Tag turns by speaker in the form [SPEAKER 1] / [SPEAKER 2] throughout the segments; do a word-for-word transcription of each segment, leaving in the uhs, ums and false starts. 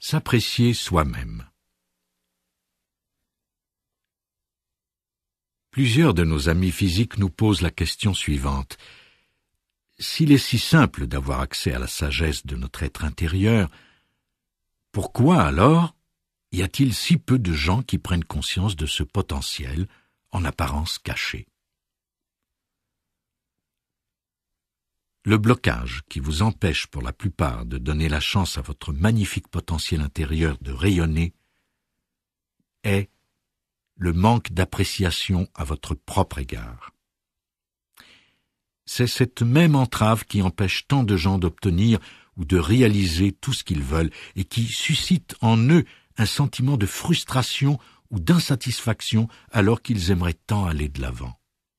[SPEAKER 1] S'apprécier soi-même. Plusieurs de nos amis physiques nous posent la question suivante. S'il est si simple d'avoir accès à la sagesse de notre être intérieur, pourquoi alors y a-t-il si peu de gens qui prennent conscience de ce potentiel en apparence caché? Le blocage qui vous empêche pour la plupart de donner la chance à votre magnifique potentiel intérieur de rayonner est le manque d'appréciation à votre propre égard. C'est cette même entrave qui empêche tant de gens d'obtenir ou de réaliser tout ce qu'ils veulent et qui suscite en eux un sentiment de frustration ou d'insatisfaction alors qu'ils aimeraient tant aller de l'avant.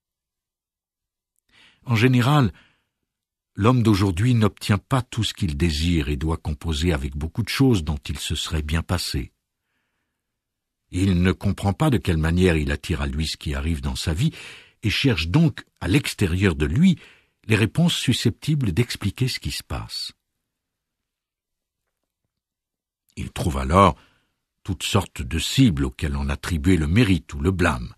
[SPEAKER 1] En général, l'homme d'aujourd'hui n'obtient pas tout ce qu'il désire et doit composer avec beaucoup de choses dont il se serait bien passé. Il ne comprend pas de quelle manière il attire à lui ce qui arrive dans sa vie et cherche donc à l'extérieur de lui les réponses susceptibles d'expliquer ce qui se passe. Il trouve alors toutes sortes de cibles auxquelles on attribue le mérite ou le blâme.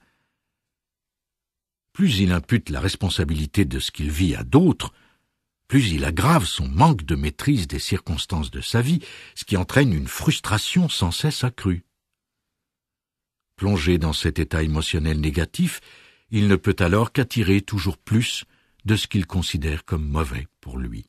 [SPEAKER 1] Plus il impute la responsabilité de ce qu'il vit à d'autres, plus il aggrave son manque de maîtrise des circonstances de sa vie, ce qui entraîne une frustration sans cesse accrue. Plongé dans cet état émotionnel négatif, il ne peut alors qu'attirer toujours plus de ce qu'il considère comme mauvais pour lui.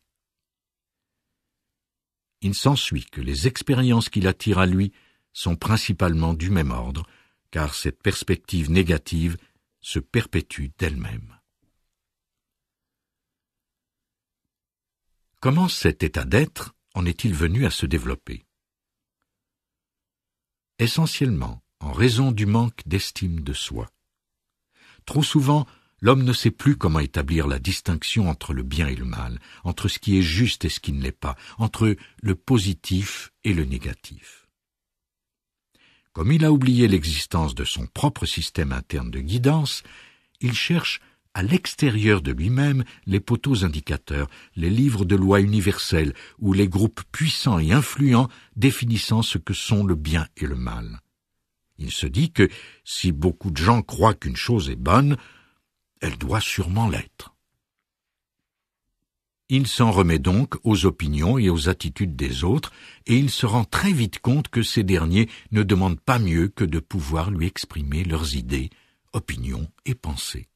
[SPEAKER 1] Il s'ensuit que les expériences qu'il attire à lui sont principalement du même ordre, car cette perspective négative se perpétue d'elle-même. Comment cet état d'être en est-il venu à se développer? Essentiellement en raison du manque d'estime de soi. Trop souvent, l'homme ne sait plus comment établir la distinction entre le bien et le mal, entre ce qui est juste et ce qui ne l'est pas, entre le positif et le négatif. Comme il a oublié l'existence de son propre système interne de guidance, il cherche à l'extérieur de lui-même les poteaux indicateurs, les livres de lois universelles ou les groupes puissants et influents définissant ce que sont le bien et le mal. Il se dit que si beaucoup de gens croient qu'une chose est bonne, elle doit sûrement l'être. Il s'en remet donc aux opinions et aux attitudes des autres, et il se rend très vite compte que ces derniers ne demandent pas mieux que de pouvoir lui exprimer leurs idées, opinions et pensées.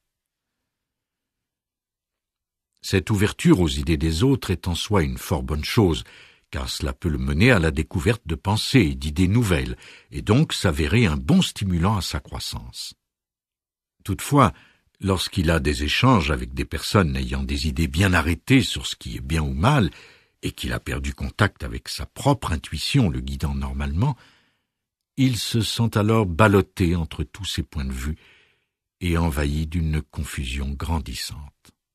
[SPEAKER 1] Cette ouverture aux idées des autres est en soi une fort bonne chose, car cela peut le mener à la découverte de pensées et d'idées nouvelles, et donc s'avérer un bon stimulant à sa croissance. Toutefois, lorsqu'il a des échanges avec des personnes ayant des idées bien arrêtées sur ce qui est bien ou mal, et qu'il a perdu contact avec sa propre intuition le guidant normalement, il se sent alors ballotté entre tous ces points de vue et envahi d'une confusion grandissante.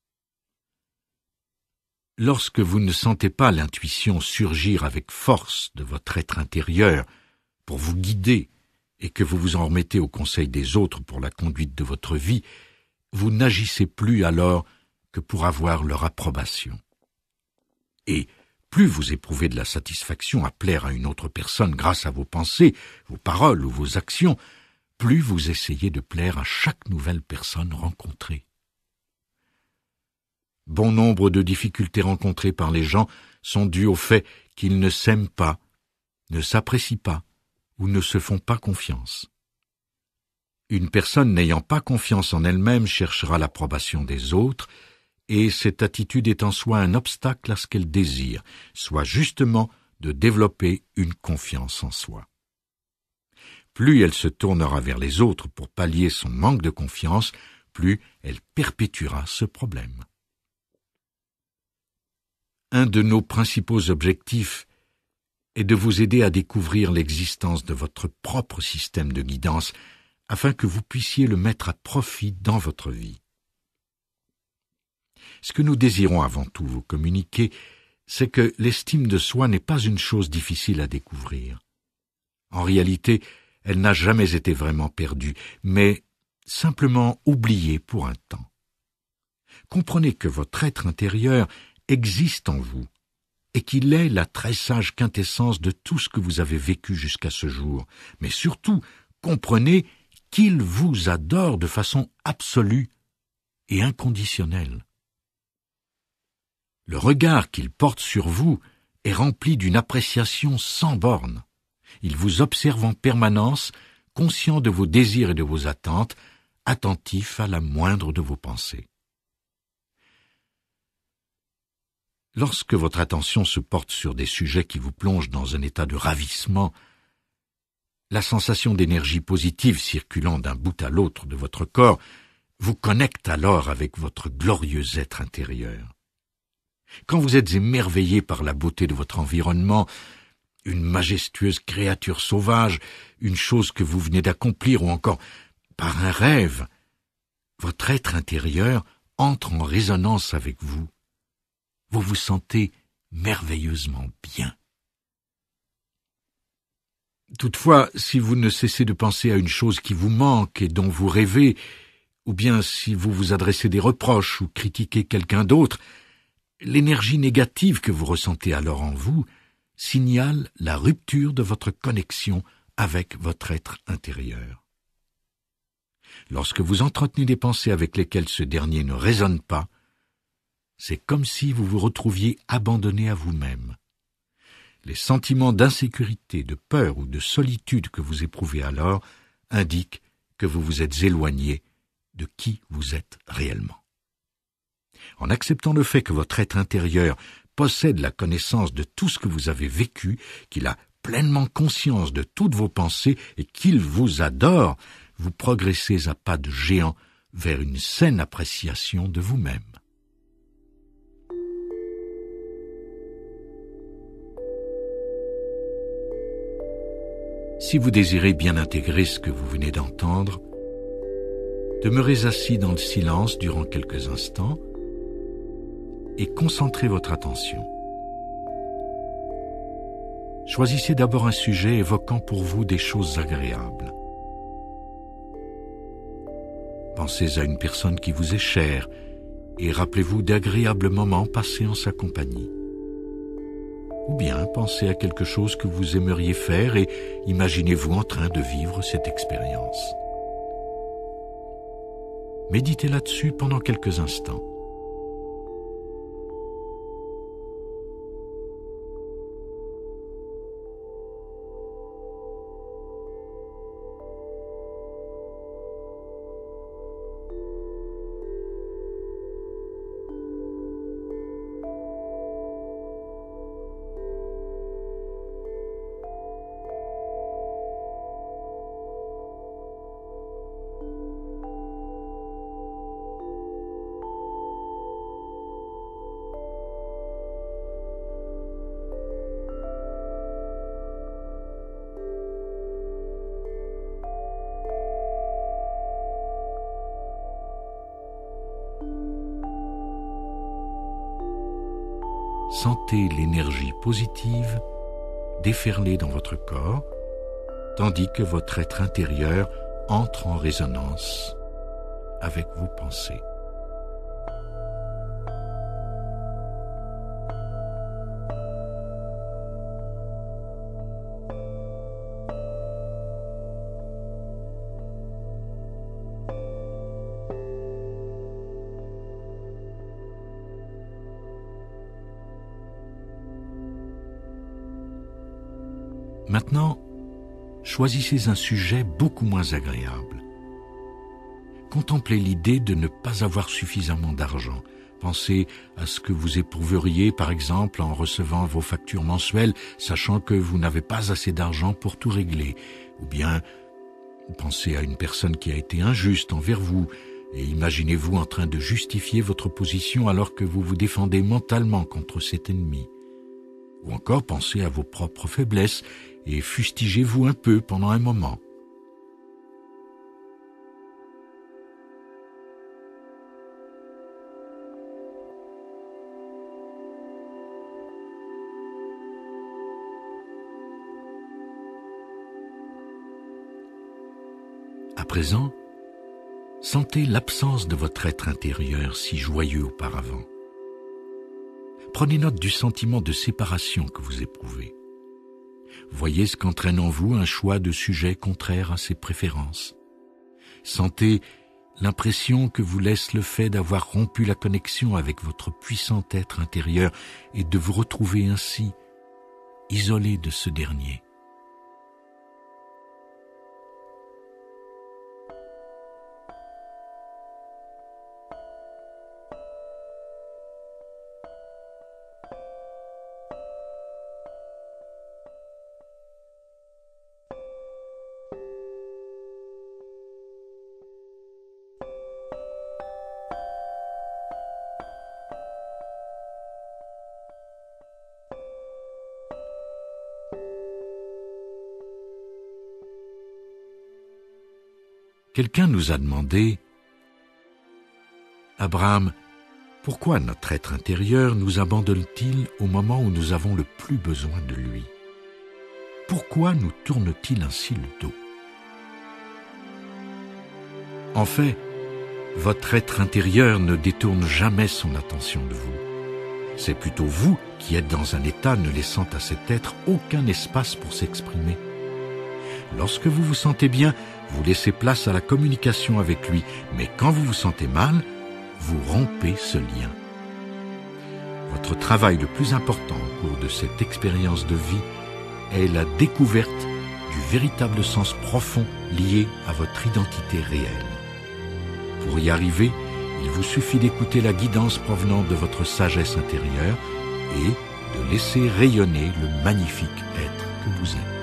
[SPEAKER 1] Lorsque vous ne sentez pas l'intuition surgir avec force de votre être intérieur pour vous guider et que vous vous en remettez au conseil des autres pour la conduite de votre vie, vous n'agissez plus alors que pour avoir leur approbation. Et plus vous éprouvez de la satisfaction à plaire à une autre personne grâce à vos pensées, vos paroles ou vos actions, plus vous essayez de plaire à chaque nouvelle personne rencontrée. Bon nombre de difficultés rencontrées par les gens sont dues au fait qu'ils ne s'aiment pas, ne s'apprécient pas ou ne se font pas confiance. Une personne n'ayant pas confiance en elle-même cherchera l'approbation des autres, et cette attitude est en soi un obstacle à ce qu'elle désire, soit justement de développer une confiance en soi. Plus elle se tournera vers les autres pour pallier son manque de confiance, plus elle perpétuera ce problème. Un de nos principaux objectifs est de vous aider à découvrir l'existence de votre propre système de guidance afin que vous puissiez le mettre à profit dans votre vie. Ce que nous désirons avant tout vous communiquer, c'est que l'estime de soi n'est pas une chose difficile à découvrir. En réalité, elle n'a jamais été vraiment perdue, mais simplement oubliée pour un temps. Comprenez que votre être intérieur existe en vous, et qu'il est la très sage quintessence de tout ce que vous avez vécu jusqu'à ce jour. Mais surtout, comprenez qu'il vous adore de façon absolue et inconditionnelle. Le regard qu'il porte sur vous est rempli d'une appréciation sans borne. Il vous observe en permanence, conscient de vos désirs et de vos attentes, attentif à la moindre de vos pensées. Lorsque votre attention se porte sur des sujets qui vous plongent dans un état de ravissement, la sensation d'énergie positive circulant d'un bout à l'autre de votre corps vous connecte alors avec votre glorieux être intérieur. Quand vous êtes émerveillé par la beauté de votre environnement, une majestueuse créature sauvage, une chose que vous venez d'accomplir ou encore par un rêve, votre être intérieur entre en résonance avec vous. Vous vous sentez merveilleusement bien. Toutefois, si vous ne cessez de penser à une chose qui vous manque et dont vous rêvez, ou bien si vous vous adressez des reproches ou critiquez quelqu'un d'autre, l'énergie négative que vous ressentez alors en vous signale la rupture de votre connexion avec votre être intérieur. Lorsque vous entretenez des pensées avec lesquelles ce dernier ne résonne pas, c'est comme si vous vous retrouviez abandonné à vous-même. Les sentiments d'insécurité, de peur ou de solitude que vous éprouvez alors indiquent que vous vous êtes éloigné de qui vous êtes réellement. En acceptant le fait que votre être intérieur possède la connaissance de tout ce que vous avez vécu, qu'il a pleinement conscience de toutes vos pensées et qu'il vous adore, vous progressez à pas de géant vers une saine appréciation de vous-même. Si vous désirez bien intégrer ce que vous venez d'entendre, demeurez assis dans le silence durant quelques instants et concentrez votre attention. Choisissez d'abord un sujet évoquant pour vous des choses agréables. Pensez à une personne qui vous est chère et rappelez-vous d'agréables moments passés en sa compagnie. Ou bien pensez à quelque chose que vous aimeriez faire et imaginez-vous en train de vivre cette expérience. Méditez là-dessus pendant quelques instants. Sentez l'énergie positive déferler dans votre corps, tandis que votre être intérieur entre en résonance avec vos pensées. Maintenant, choisissez un sujet beaucoup moins agréable. Contemplez l'idée de ne pas avoir suffisamment d'argent. Pensez à ce que vous éprouveriez, par exemple, en recevant vos factures mensuelles, sachant que vous n'avez pas assez d'argent pour tout régler. Ou bien, pensez à une personne qui a été injuste envers vous, et imaginez-vous en train de justifier votre position alors que vous vous défendez mentalement contre cet ennemi. Ou encore, pensez à vos propres faiblesses et fustigez-vous un peu pendant un moment. À présent, sentez l'absence de votre être intérieur si joyeux auparavant. Prenez note du sentiment de séparation que vous éprouvez. Voyez ce qu'entraîne en vous un choix de sujet contraire à ses préférences. Sentez l'impression que vous laisse le fait d'avoir rompu la connexion avec votre puissant être intérieur et de vous retrouver ainsi isolé de ce dernier. Quelqu'un nous a demandé « Abraham, pourquoi notre être intérieur nous abandonne-t-il au moment où nous avons le plus besoin de lui? Pourquoi nous tourne-t-il ainsi le dos ?» En fait, votre être intérieur ne détourne jamais son attention de vous. C'est plutôt vous qui êtes dans un état ne laissant à cet être aucun espace pour s'exprimer. Lorsque vous vous sentez bien, vous laissez place à la communication avec lui, mais quand vous vous sentez mal, vous rompez ce lien. Votre travail le plus important au cours de cette expérience de vie est la découverte du véritable sens profond lié à votre identité réelle. Pour y arriver, il vous suffit d'écouter la guidance provenant de votre sagesse intérieure et de laisser rayonner le magnifique être que vous êtes.